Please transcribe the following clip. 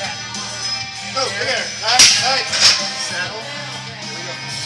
Go, look at her. Nice, nice. Saddle. Here we go.